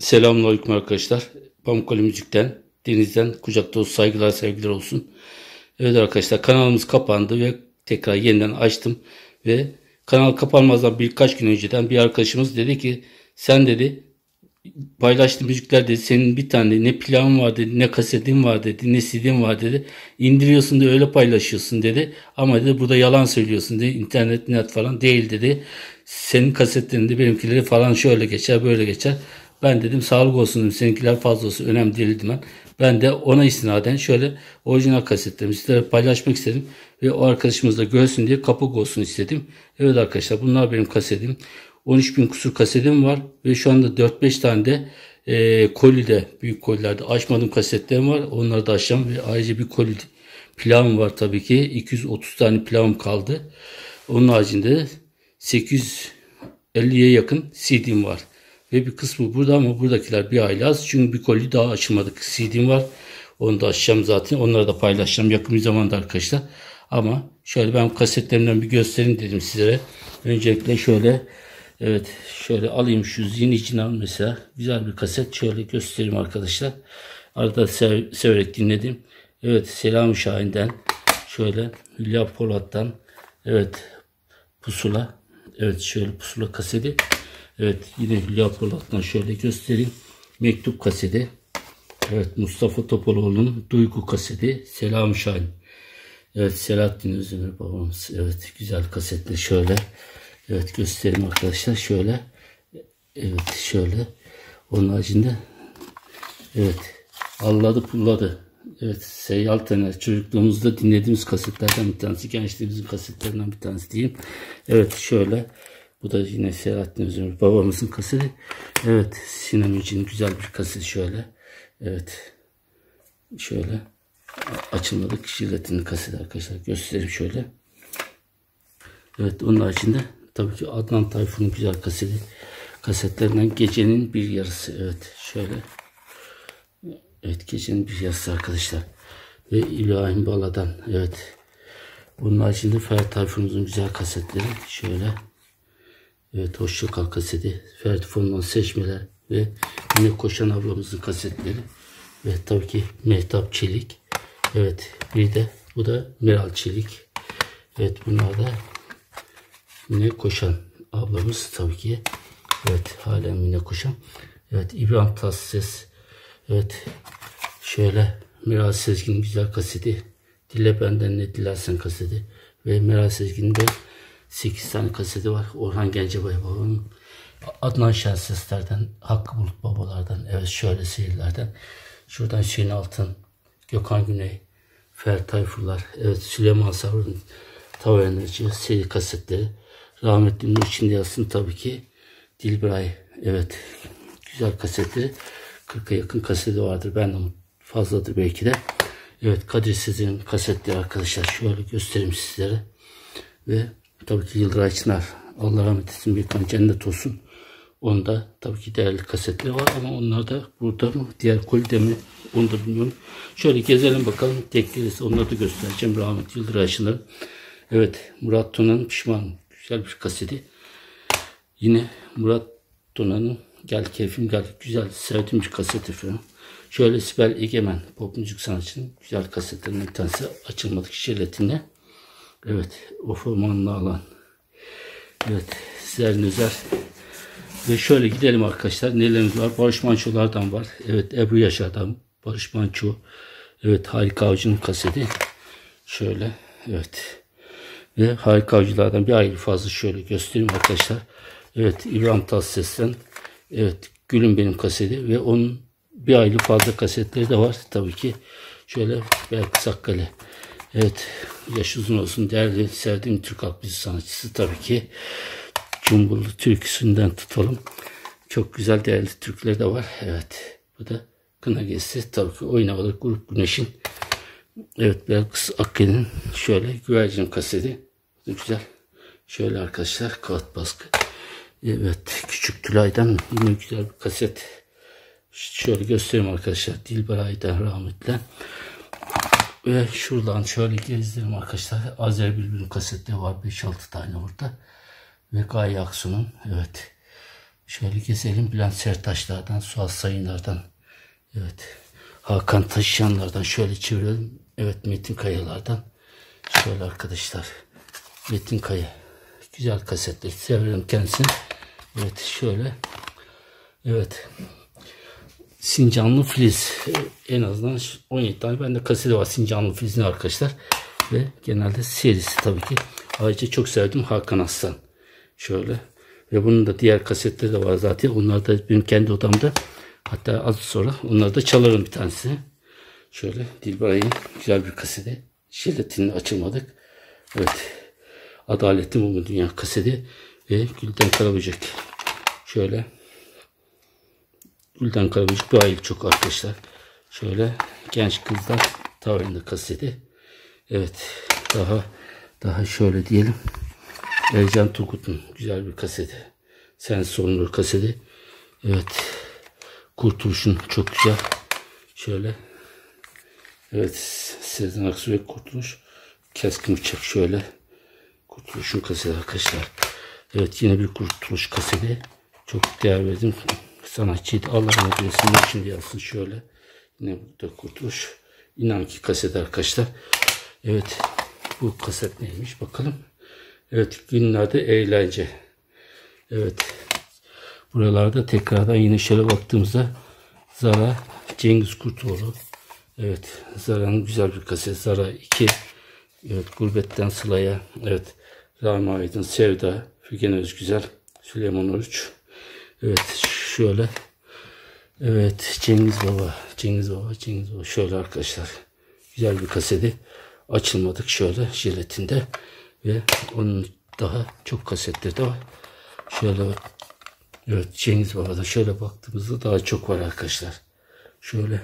Selamünaleyküm arkadaşlar. Pamukkale Müzik'ten, Deniz'den kucak dolusu saygılar, sevgiler olsun. Evet arkadaşlar, kanalımız kapandı ve tekrar yeniden açtım. Ve kanal kapanmazdan birkaç gün önceden bir arkadaşımız dedi ki, sen dedi paylaştığın müzikler dedi, senin bir tane ne planın var dedi, ne kasetin var dedi, ne CD'in var dedi. İndiriyorsun da öyle paylaşıyorsun dedi. Ama dedi burada yalan söylüyorsun dedi. İnternet net falan değil dedi. Senin kasetlerinde benimkileri falan şöyle geçer böyle geçer. Ben dedim sağlık olsun dedim. Seninkiler fazla olsun önemli değil dedim ben. Ben de ona istinaden şöyle orijinal kasetlerimi sizlere paylaşmak istedim. Ve o arkadaşımız da görsün diye kapak olsun istedim. Evet arkadaşlar, bunlar benim kasetim. 13.000 kusur kasetim var ve şu anda 4-5 tane de kolide, büyük kolilerde açmadığım kasetlerim var. Onları da açacağım ve ayrıca bir koli planım var tabii ki. 230 tane planım kaldı. Onun haricinde 850'ye yakın CD'm var. Ve bir kısmı burada ama buradakiler bir aile az. Çünkü bir koli daha açılmadık CD'm var. Onu da açacağım zaten. Onları da paylaşacağım yakın bir zamanda arkadaşlar. Ama şöyle ben kasetlerimden bir göstereyim dedim sizlere. Öncelikle şöyle, evet, şöyle alayım şu Zinicinan mesela. Güzel bir kaset. Şöyle göstereyim arkadaşlar. Arada severek dinledim. Evet, Selami Şahin'den, şöyle Hülya Polat'tan, evet, Pusula. Evet, şöyle Pusula kaseti. Evet, yine Hülya Polat'tan şöyle göstereyim. Mektup kaseti. Evet, Mustafa Topaloğlu'nun Duygu kaseti. Selami Şahin. Evet, Selahattin Özdemir babamız. Evet, güzel kasetler şöyle. Evet, göstereyim arkadaşlar şöyle. Evet, şöyle. Onun haricinde, evet, Alladı Pulladı. Evet, Seyyal Taner. Çocukluğumuzda dinlediğimiz kasetlerden bir tanesi. Gençliğimizin kasetlerinden bir tanesi diyeyim. Evet, şöyle. Bu da yine Selahattin Özdemir babamızın kaseti. Evet, Sinem için güzel bir kaset şöyle. Evet, şöyle. Açılmadık jiletinin kaseti arkadaşlar. Göstereyim şöyle. Evet, onun haricinde tabii ki Adnan Tayfun'un güzel kaseti. Kasetlerinden Gecenin Bir Yarısı. Evet, şöyle. Evet, Gecenin Bir Yarısı arkadaşlar. Ve İbrahim Bala'dan. Evet. Bunun haricinde Ferdi Tayfun'un güzel kasetleri. Şöyle. Evet, Hoşça Kal kaseti. Ferdi Fon'dan Seçmeler ve Yine Koşan ablamızın kasetleri. Ve tabii ki Mehtap Çelik. Evet, bir de bu da Meral Çelik. Evet, bunlar da Yine Koşan ablamız tabii ki. Evet, halen Yine Koşan. Evet, İbrahim Tatlıses. Evet, şöyle Meral Sezgin'in güzel kaseti. Dile Benden Ne Dilersen kaseti. Ve Meral Sezgin'in de 8 tane kaseti var. Orhan Gencebay babamın. Adnan Şensesler'den, Hakkı Bulut babalardan, evet, şöyle seyirlerden. Şuradan Hüseyin Altın, Gökhan Güney, Ferdi Tayfurlar, evet, Süleyman Savrul'un Tava Enerji seri kasetleri. Rahmetli Nur içinde yazsın tabii ki. Dilberay, evet, güzel kasetleri. 40'a yakın kaseti vardır. Benden fazladır belki de. Evet, Kadir Sezen'in kasetleri arkadaşlar. Şöyle göstereyim sizlere. Ve tabii ki Yıldıray Çınar. Allah rahmet etsin, bir kan cennet olsun. Onda tabii ki değerli kasetleri var ama onlar da burada mı? Diğer kolide mi? Onu da bilmiyorum. Şöyle gezelim bakalım. Tek gelirse onları da göstereceğim. Rahmet Yıldıray Çınar. Evet, Murat Tona'nın Pişman. Güzel bir kaseti. Yine Murat Tona'nın Gel Keyfim Gel. Güzel, sevdiğim bir kaseti falan. Şöyle Sibel Egemen, pop müzik sanatçının güzel kasetlerinden bir tanesi. Açılmadık jiletinde. Evet, Ofamanlı Alan. Evet, Zerrin Özer. Ve şöyle gidelim arkadaşlar. Nelerimiz var? Barış Manço'lardan var. Evet, Ebru Yaşar'dan Barış Manço. Evet, Harika Avcı'nın kaseti. Şöyle, evet. Ve Harika Avcılardan bir ayrı fazla şöyle göstereyim arkadaşlar. Evet, İbrahim Tatlıses'ten, evet, Gülüm Benim kaseti ve onun bir ayrı fazla kasetleri de var tabii ki. Şöyle Belkıs Akkale. Evet, yaş uzun olsun, değerli sevdiğim Türk halk müziği sanatçısı tabii ki. Cumbullu türküsünden tutalım. Çok güzel değerli türküleri de var. Evet, bu da Kına Gezisi tabii ki. Oyun Havaları Grup Güneş'in. Evet, Belkıs Akkale'nin şöyle Güvercin kaseti. Güzel. Şöyle arkadaşlar, kağıt baskı. Evet, Küçük Tülay'dan yine güzel bir kaset. Şöyle göstereyim arkadaşlar. Dilberay'dan rahmetli. Ve şuradan şöyle gezdirelim arkadaşlar. Azer Bülbül'ün kasetleri var. 5-6 tane orada. Ve Gaye Aksu'nun, evet, Şöyle gezelim. Bülent Serttaşlar'dan, Suat Sayınlar'dan. Evet. Hakan Taşıyanlar'dan şöyle çevirelim. Evet, Metin Kayalar'dan. Şöyle arkadaşlar. Metin Kaya. Güzel kasetler. Severim kendisini. Evet şöyle. Evet. Sincanlı Filiz. En azından 17 tane bende kaseti var Sincanlı Filiz'in arkadaşlar. Ve genelde serisi tabii ki. Ayrıca çok sevdim Hakan Aslan. Şöyle. Ve bunun da diğer kasetleri de var zaten. Onlar da benim kendi odamda. Hatta az sonra onları da çalarım bir tanesi. Şöyle Dilberay'ın güzel bir kaseti. Jelatinle açılmadık. Evet. Adaletli bu dünya kaseti. Ve Gülden Karaböcek. Şöyle. Gülden Karaböcek bir aylık çok arkadaşlar. Şöyle genç kızlar tavrında kaseti. Evet. Daha şöyle diyelim. Ercan Turgut'un güzel bir kaseti. Sen Sorunur kaseti. Evet. Kurtuluş'un çok güzel. Şöyle. Evet. Sezen Aksu ve Kurtuluş. Keskin Bıçak şöyle. Kurtuluş'un kaseti arkadaşlar. Evet yine bir Kurtuluş kaseti. Çok değer verdim. Sanatçıydı. Allah rahmet eylesin. Şimdi yazsın şöyle. Yine burada Kurtuluş. İnan ki kaset arkadaşlar. Evet. Bu kaset neymiş bakalım. Evet günlerde eğlence. Evet. Buralarda tekrardan yine şöyle baktığımızda Zara Cengiz Kurtoğlu. Evet. Zara'nın güzel bir kaset. Zara 2. Evet. Gurbetten Sıla'ya. Evet. Rahmi Aydın, Sevda, Figen Özgüzel, Süleyman Oruç. Evet. Şöyle. Evet. Cengiz Baba. Şöyle arkadaşlar. Güzel bir kaseti. Açılmadık şöyle jelatinde. Ve onun daha çok kasetleri de var. Şöyle evet Cengiz Baba'da şöyle baktığımızda daha çok var arkadaşlar. Şöyle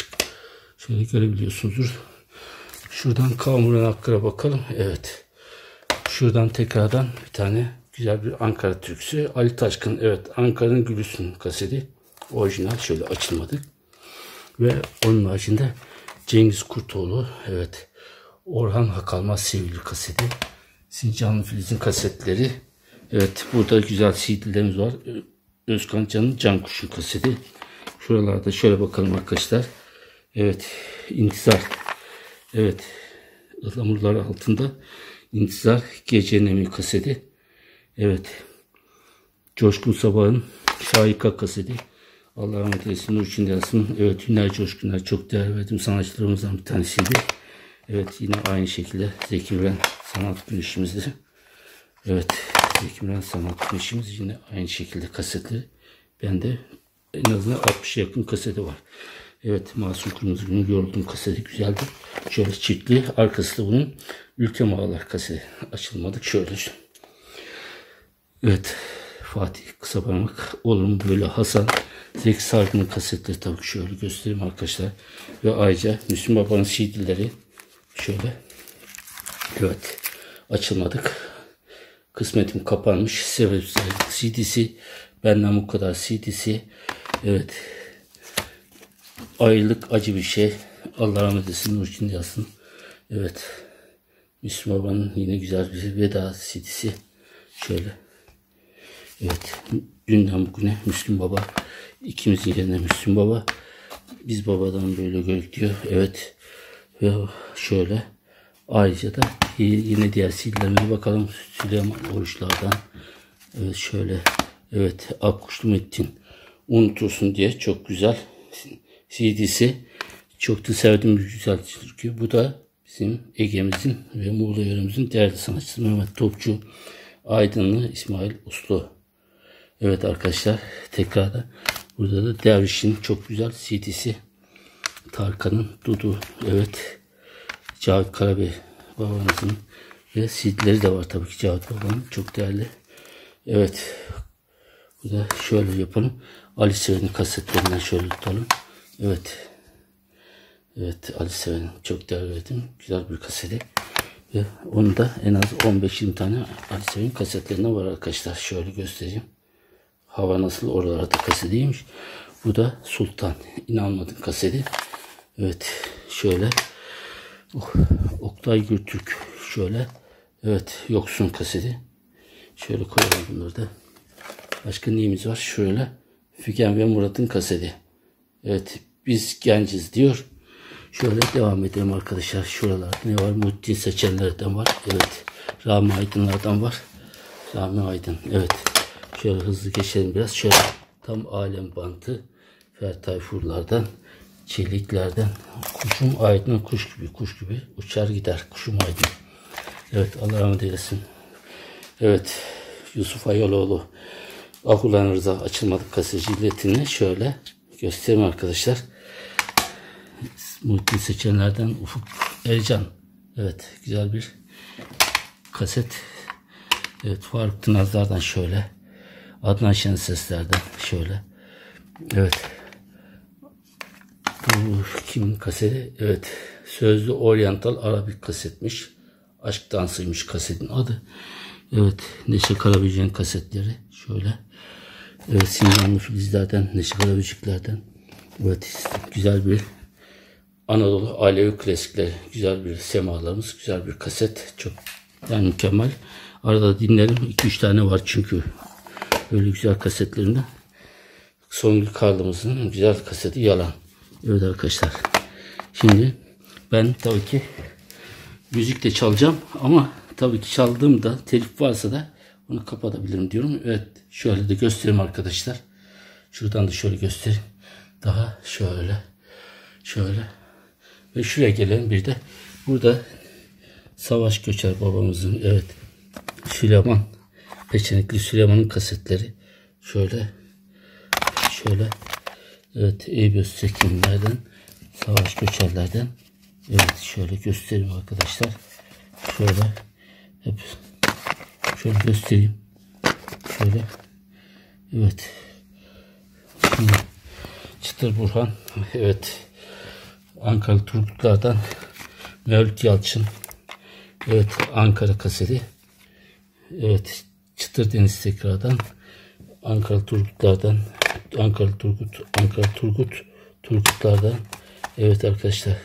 görebiliyorsunuzdur. Şuradan Kamuran Hakkı'na bakalım. Evet. Şuradan tekrardan bir tane güzel bir Ankara türküsü. Ali Taşkın. Evet. Ankara'nın Gülüsün kaseti. Orijinal şöyle açılmadık. Ve onun haricinde Cengiz Kurtoğlu. Evet. Orhan Hakalmaz Sevgili kaseti. Sincanlı Filiz'in kasetleri. Evet. Burada güzel CD'lerimiz var. Özkan Can'ın Can Kuş'un kaseti. Şuralarda şöyle bakalım arkadaşlar. Evet. İntizar. Evet. Ihlamurlar altında. İntizar. Gece Nemi kaseti. Evet. Coşkun Sabah'ın Şahika kaseti. Allah rahmet eylesin. Nur içinde yatsın. Evet. Hüner Coşkunlar. Çok değer verdiğim sanatçılarımızdan bir tanesiydi. Evet. Yine aynı şekilde Zeki Müren sanat güneşimizdi. Evet. Zeki Müren sanat güneşimiz yine aynı şekilde kasetleri. Bende en azından 60'a yakın kaseti var. Evet. Masum Kırmızıgül'ün Yoruldum kaseti güzeldi. Şöyle çiftli. Arkası da bunun Ülkem Ağlar kaseti. Açılmadık. Şöyle. Evet. Fatih Kısaparmak. Olur mu böyle Hasan. Zeki Sargın'ın kasetleri tabii şöyle göstereyim arkadaşlar. Ve ayrıca Müslüm Baba'nın CD'leri. Şöyle. Evet. Açılmadık. Kısmetim kapanmış. Sebep CD'si. Benden bu kadar CD'si. Evet. Ayrılık acı bir şey. Allah rahmet eylesin. Nur içinde yatsın. Evet. Müslüm Baba'nın yine güzel bir veda CD'si. Şöyle. Evet. Dünden bugüne Müslüm Baba. İkimizin yerine Müslüm Baba. Biz babadan böyle gördük diyor. Evet. Ve şöyle. Ayrıca da yine diğer CD'lerine bakalım. Süleyman Oruçlar'dan. Evet şöyle. Evet. Akkuşlu Metin. Unutursun diye çok güzel CD'si. Çok da sevdiğim bir güzel türkü. Bu da bizim Ege'mizin ve Muğla yöremizin değerli sanatçısı Mehmet Topçu, Aydınlı İsmail Uslu. Evet arkadaşlar tekrarda burada da Derviş'in çok güzel CD'si. Tarkan'ın Dudu. Evet. Cavit Karabey babanızın ve CD'leri de var tabii ki Cavit babanın. Çok değerli. Evet. Bu da şöyle yapalım. Ali Seven'in kasetlerinden şöyle tutalım. Evet. Evet Ali Seven'in çok değer verdim. Güzel bir kaseti. Ve onu da en az 15-20 tane Ali Seven'in kasetlerinden var arkadaşlar. Şöyle göstereyim. Hava nasıl oralarda kasetiymiş. Bu da Sultan. İnanmadın kaseti. Evet. Şöyle. Oktay Gürtürk. Şöyle. Evet. Yoksun kaseti. Şöyle koyalım bunları da. Başka neyimiz var? Şöyle. Figen ve Murat'ın kaseti. Evet. Biz genciz diyor. Şöyle devam edelim arkadaşlar. Şuralarda ne var? Muhittin Seçenler'den var. Evet. Rami Aydınlar'dan var. Rami Aydın. Evet. Şöyle hızlı geçelim biraz. Şöyle tam alem bantı. Fer Tayfurlar'dan. Çeliklerden. Kuşum Aydın kuş gibi uçar gider. Kuşum Aydın. Evet. Allah rahmet eylesin. Evet. Yusuf Ayaloğlu. Ahulan Rıza açılmadık kaseci illetini şöyle göstereyim arkadaşlar. Muhittin Seçenler'den Ufuk Ercan. Evet. Güzel bir kaset. Evet. Faruk Tınazlar'dan şöyle. Adnan Şensesler'den şöyle. Evet. Bu kimin kaseti? Evet. Sözlü Oriental Arabik kasetmiş. Aşk Dansıymış kasetin adı. Evet. Neşe Karaböcek'in kasetleri. Şöyle. Evet. Sinanlı Filizler'den, Neşe Karaböcek'lerden. Evet. Güzel bir Anadolu Alevi klasikleri. Güzel bir semalarımız. Güzel bir kaset. Çok yani mükemmel. Arada dinlerim. 2-3 tane var çünkü. Böyle güzel kasetlerinde. Songül Karlımızın güzel kaseti Yalan. Evet arkadaşlar. Şimdi ben tabii ki müzik de çalacağım ama tabii ki çaldığımda telif varsa da onu kapatabilirim diyorum. Evet. Şöyle de göstereyim arkadaşlar. Şuradan da şöyle göstereyim. Daha şöyle. Şöyle. Ve şuraya gelelim bir de. Burada Savaş Göçer babamızın evet Süleyman Peçenekli Süleyman'ın kasetleri. Şöyle. Evet. Eyüp Öztekinlerden Savaş Göçerlerden. Evet. Şöyle göstereyim arkadaşlar. Şöyle. Hep şöyle göstereyim. Şöyle. Evet. Şimdi Çıtır Burhan. Evet. Ankara Turgutlar'dan Mevlüt Yalçın. Evet. Ankara kaseti. Evet. Çıtır Deniz tekrardan Ankara Turgutlar'dan Turgutlar'dan. Evet arkadaşlar.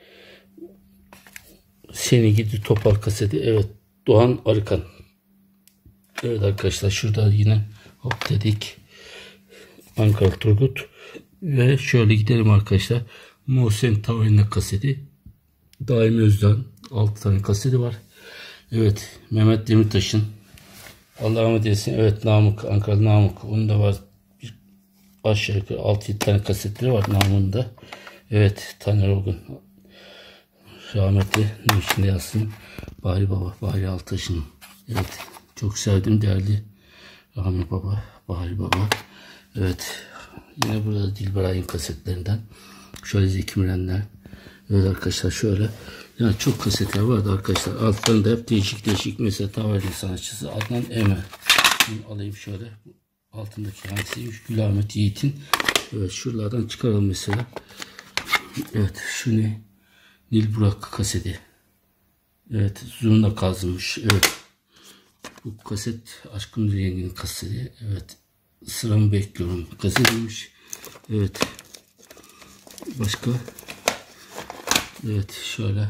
Seni Gidi Topal kaseti. Evet. Doğan Arıkan. Evet arkadaşlar. Şurada yine hop dedik. Ankara Turgut. Ve şöyle gidelim arkadaşlar. Muhsin Tavri'nin kaseti. Daimi Özden 6 tane kaseti var. Evet. Mehmet Demirtaş'ın Allah rahmet eylesin. Evet. Namık. Ankara Namık. Onun da var. Aşağı yukarı 6-7 tane kasetleri var Namık'ın da. Evet. Taner Olgun. Rahmetli. Ne içinde yazsın. Bahri Baba. Bahri Altaş'ın. Evet. Çok sevdim. Değerli Rahmi Baba. Bahri Baba. Evet. Yine burada Dilberay'ın kasetlerinden. Şöyle Zeki Mürenler. Evet arkadaşlar şöyle. Yani çok kasetler vardı arkadaşlar. Altlarında hep değişik. Mesela Taverni sanatçısı Adnan Emer. Bunu alayım şöyle. Altındaki hangisiymiş? Gülahmet Yiğit'in. Evet şuralardan çıkaralım mesela. Evet şu ne? Nil Burak kaseti. Evet zurna kazınmış. Evet. Bu kaset Aşkın Rengi'nin kaseti. Evet. Sıramı bekliyorum. Kasetiymiş. Evet. Başka. Evet şöyle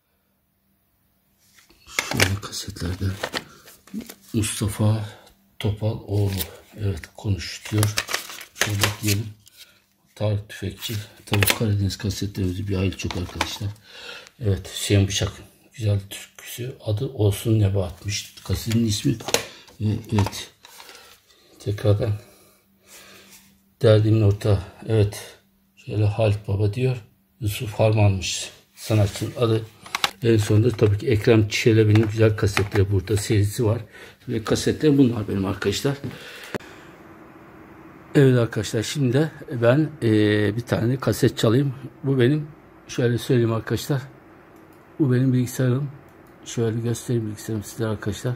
kasetlerde Mustafa Topaloğlu evet konuş diyor. Şöyle diyelim. Tarık Tüfekçi. Tabii Karadeniz kasetlerimizi bir hayli çok arkadaşlar. Evet Hüseyin Bıçak. Güzel türküsü. Adı Olsun Nebahat'mış. Kasetin ismi. Evet. Tekrardan Derdimin Orta. Evet. Şöyle Halit Baba diyor. Yusuf Harman'mış sanatçının adı. En sonunda tabii ki Ekrem Çelebi'nin güzel kasetleri burada serisi var. Ve kasetler bunlar benim arkadaşlar. Evet arkadaşlar şimdi de ben bir tane kaset çalayım. Bu benim şöyle söyleyeyim arkadaşlar. Bu benim bilgisayarım. Şöyle göstereyim bilgisayarım size arkadaşlar.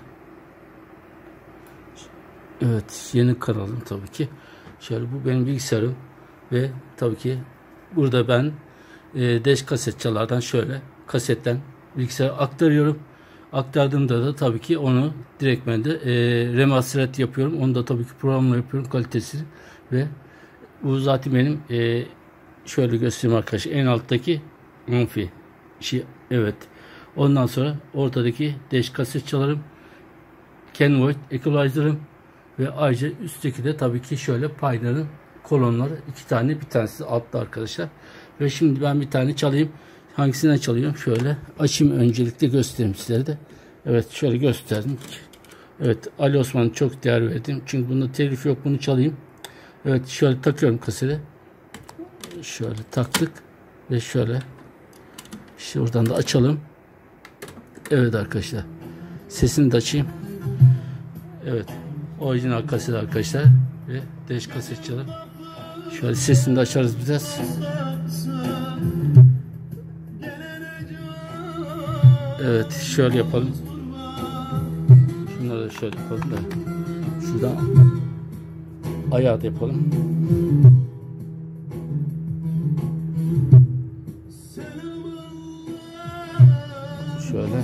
Evet yeni kanalım tabii ki. Şöyle bu benim bilgisayarım. Ve tabii ki burada ben deş kasetçalardan şöyle kasetten bilgisayara aktarıyorum. Aktardığımda da tabii ki onu direktmen de remasterat yapıyorum. Onu da tabii ki programla yapıyorum kalitesini ve bu zaten benim şöyle göstereyim arkadaşlar. En alttaki amfi evet. Ondan sonra ortadaki deş kasetçalarım, Kenwood equalizer'ım Ve ayrıca üstteki de tabii ki şöyle Pioneer'ın kolonları 2 tane, bir tanesi altta arkadaşlar. Ve şimdi ben bir tane çalayım. Hangisinden çalıyorum? Şöyle açayım, öncelikle göstereyim sizlere de. Evet, şöyle gösterdim. Evet, Ali Osman'a çok değer verdim. Çünkü bunda telif yok, bunu çalayım. Evet, şöyle takıyorum kaseti. Şöyle taktık ve şöyle işte oradan da açalım. Evet arkadaşlar, sesini de açayım. Evet, orijinal kaset arkadaşlar ve deş kaset çalıp şöyle sesini de açarız biraz. Evet, şöyle yapalım. Şunları da şöyle yapalım da şuradan ayağı da yapalım. Şöyle.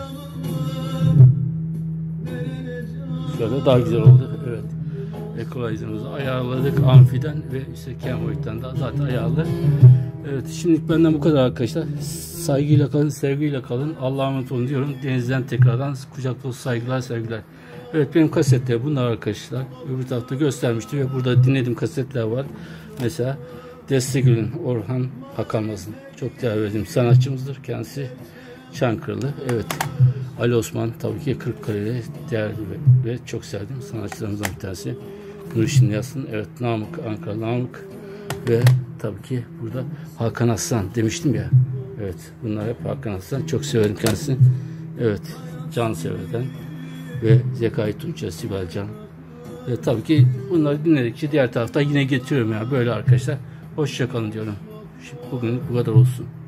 Şöyle daha güzel oldu. Evet. Equalizer'ımızı ayarladık. Amfiden ve işte Kenwood'dan da zaten ayarlı. Evet. Şimdilik benden bu kadar arkadaşlar. Saygıyla kalın, sevgiyle kalın. Allah'a emanet olun diyorum. Denizden tekrardan kucak dolusu saygılar, sevgiler. Evet, benim kasetler bunlar arkadaşlar. Öbür tarafta göstermiştim ve burada dinlediğim kasetler var. Mesela Destegül'ün Orhan Hakanmaz'ın çok değer verdiğim sanatçımızdır. Kendisi Çankırılı. Evet. Ali Osman tabii ki Kırıkkale'de değerli ve çok sevdiğim sanatçılarımızdan bir tanesi. Nurşin Yasın. Evet, Namık, Ankara Namık ve tabii ki burada Hakan Aslan demiştim ya. Evet, bunlar hep Hakan Aslan. Çok severim kendisini. Evet, Cansever'den ve Zekai Tunç'a, Sibel Can. Ve tabii ki bunları dinledikçe diğer tarafta yine getiriyorum ya, böyle arkadaşlar. Hoşça kalın diyorum. Bugün bu kadar olsun.